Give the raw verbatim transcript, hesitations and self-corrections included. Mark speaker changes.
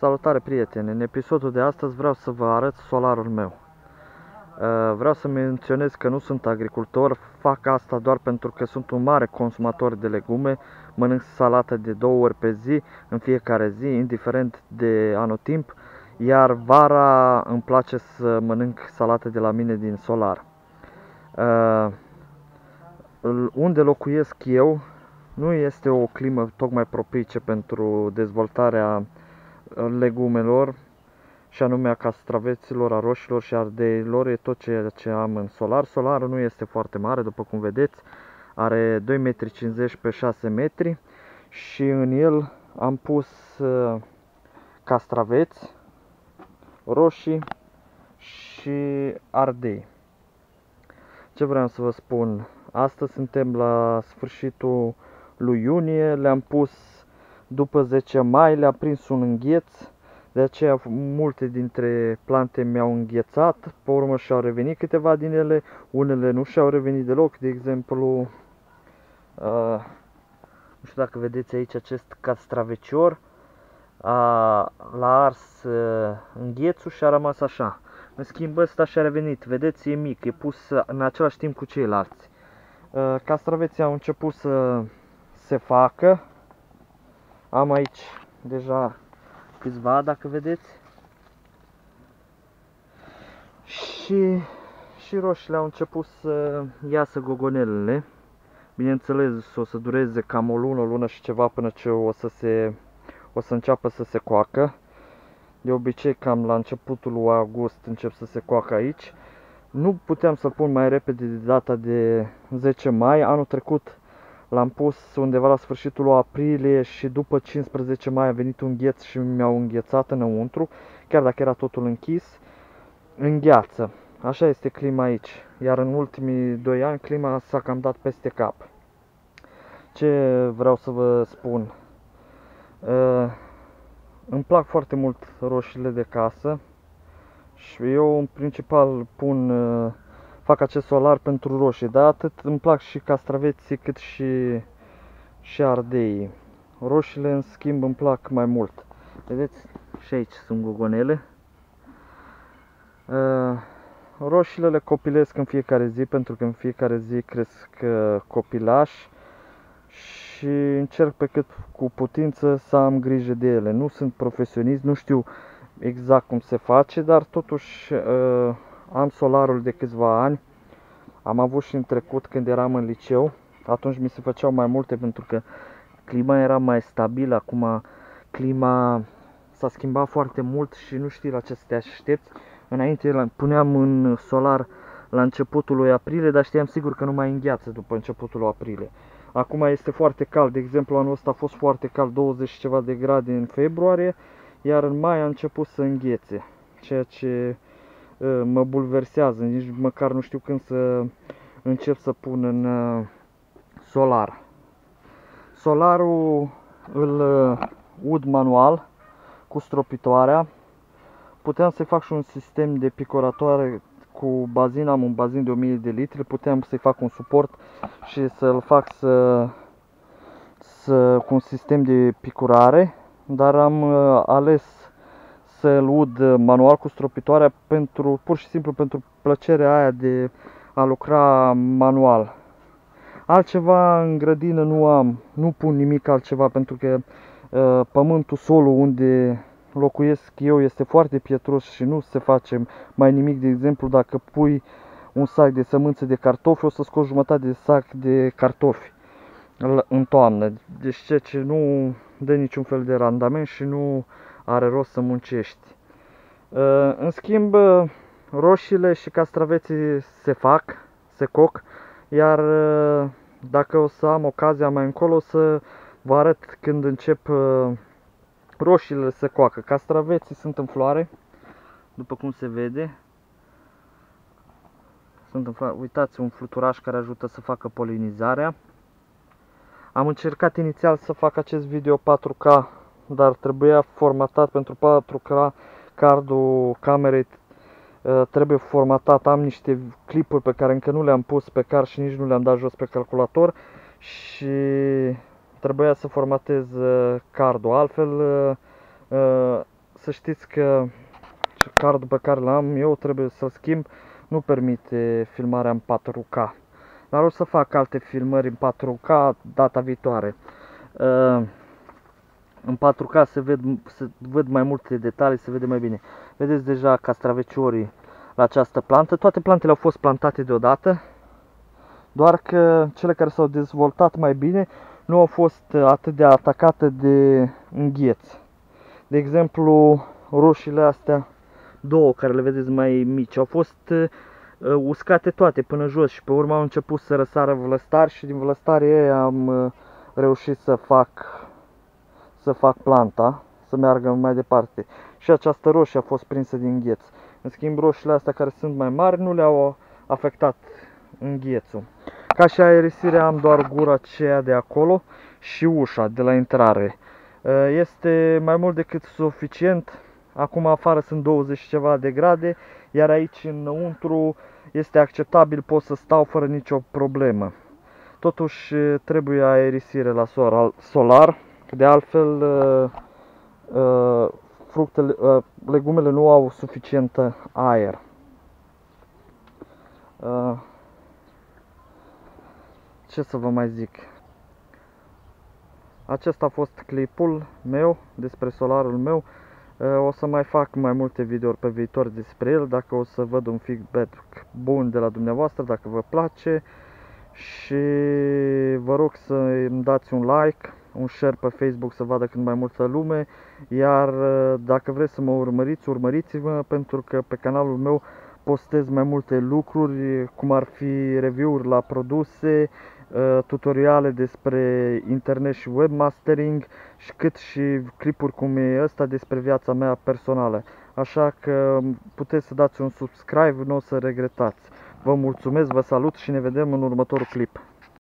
Speaker 1: Salutare prieteni! În episodul de astăzi vreau să vă arăt solarul meu. Vreau să menționez că nu sunt agricultor, fac asta doar pentru că sunt un mare consumator de legume, mănânc salată de două ori pe zi, în fiecare zi, indiferent de anotimp, iar vara îmi place să mănânc salată de la mine din solar. Unde locuiesc eu nu este o climă tocmai propice pentru dezvoltarea legumelor, și anume a castraveților, a roșilor și a ardeilor. E tot ceea ce am în solar. Solarul nu este foarte mare, după cum vedeți, are doi metri cincizeci pe șase metri și în el am pus castraveți, roșii și ardei. Ce vreau să vă spun? Astăzi suntem la sfârșitul lui iunie, le-am pus după zece mai, le-a prins un îngheț, de aceea multe dintre plante mi-au înghețat, pe urmă și-au revenit câteva din ele, unele nu și-au revenit deloc, de exemplu, uh, nu știu dacă vedeți aici acest castravecior, l-a ars uh, înghețul și a rămas așa. În schimb ăsta și-a revenit, vedeți, e mic, e pus în același timp cu ceilalți. Uh, castraveții au început să se facă, am aici deja câțiva, dacă vedeți, și, și roșiile au început să iasă gogonelele. Bineînțeles, o să dureze cam o lună, o lună și ceva până ce o să, se, o să înceapă să se coacă. De obicei, cam la începutul lui august încep să se coacă aici. Nu puteam să-l pun mai repede de data de zece mai. Anul trecut l-am pus undeva la sfârșitul lui aprilie și după cincisprezece mai a venit un gheț și mi-au înghețat înăuntru, chiar dacă era totul închis, îngheață. Așa este clima aici, iar în ultimii doi ani clima s-a cam dat peste cap. Ce vreau să vă spun? Uh, îmi plac foarte mult roșiile de casă și eu în principal pun, uh, fac acest solar pentru roșii, dar atât îmi plac și castraveții cât și, și ardeii. Roșiile în schimb îmi plac mai mult. Vedeți? Și aici sunt gogonele. Uh, roșiile le copilesc în fiecare zi, pentru că în fiecare zi cresc uh, copilași și încerc pe cât cu putință să am grijă de ele. Nu sunt profesionist, nu știu exact cum se face, dar totuși uh, am solarul de câțiva ani. Am avut și în trecut când eram în liceu, atunci mi se făceau mai multe pentru că clima era mai stabilă. Acum clima s-a schimbat foarte mult și nu știi la ce să te aștepți. Înainte puneam în solar la începutul lui aprilie, dar știam sigur că nu mai îngheață după începutul lui aprilie. Acum este foarte cald, de exemplu anul ăsta a fost foarte cald, douăzeci și ceva de grade în februarie, iar în mai a început să înghețe, ceea ce uh, mă bulversează, nici măcar nu știu când să încep să pun în uh, solar. Solarul îl uh, ud manual cu stropitoarea. Puteam să-i fac și un sistem de picoratoare cu bazin, am un bazin de o mie de litri, puteam să-i fac un suport și să-l fac să, să, cu un sistem de picurare, dar am uh, ales să-l ud manual cu stropitoarea pentru, pur și simplu pentru plăcerea aia de a lucra manual. Altceva în grădină nu am, nu pun nimic altceva, pentru că uh, pământul, solul unde locuiesc eu este foarte pietros și nu se face mai nimic. De exemplu, dacă pui un sac de sămânțe de cartofi, o să scoți jumătate de sac de cartofi în toamnă. Deci ceea ce nu dă niciun fel de randament și nu are rost să muncești. În schimb, roșiile și castraveții se fac, se coc, iar dacă o să am ocazia mai încolo, o să vă arăt când încep roșiile se coacă. Castraveții sunt în floare, după cum se vede. Sunt în floare. Uitați, un fluturaș care ajută să facă polinizarea. Am încercat inițial să fac acest video patru K, dar trebuia formatat pentru patru K. Cardul camerei trebuie formatat. Am niște clipuri pe care încă nu le-am pus pe card și nici nu le-am dat jos pe calculator și trebuia să formatez cardul, altfel să știți că cardul pe care l-am eu trebuie să-l schimb, nu permite filmarea în patru K. Dar o să fac alte filmări în patru K data viitoare. În patru K se ved, se văd mai multe detalii, se vede mai bine. Vedeți deja castraveciorii la această plantă. Toate plantele au fost plantate deodată, doar că cele care s-au dezvoltat mai bine nu au fost atât de atacate de îngheț. De exemplu, roșiile astea, două care le vedeți mai mici, au fost uh, uscate toate până jos și pe urmă au început să răsară vlăstari și din vlăstarii ei am uh, reușit să fac să fac planta să meargă mai departe. Și această roșie a fost prinsă din îngheț. În schimb, roșiile astea care sunt mai mari nu le-au afectat înghețul. Ca și aerisirea am doar gura aceea de acolo și ușa de la intrare. Este mai mult decât suficient. Acum afară sunt douăzeci și ceva de grade, iar aici înăuntru este acceptabil, pot să stau fără nicio problemă. Totuși trebuie aerisire la solar, de altfel fructele, legumele nu au suficient aer. Ce să vă mai zic? Acesta a fost clipul meu despre solarul meu. O să mai fac mai multe videouri pe viitor despre el, dacă o să văd un feedback bun de la dumneavoastră, dacă vă place. Și vă rog să îmi dați un like, un share pe Facebook să vadă cât mai multă lume. Iar dacă vreți să mă urmăriți, urmăriți-mă, pentru că pe canalul meu postez mai multe lucruri, cum ar fi review-uri la produse, tutoriale despre internet și webmastering, și cât și clipuri cum e ăsta despre viața mea personală. Așa că puteți să dați un subscribe, nu o să regretați. Vă mulțumesc, vă salut și ne vedem în următorul clip.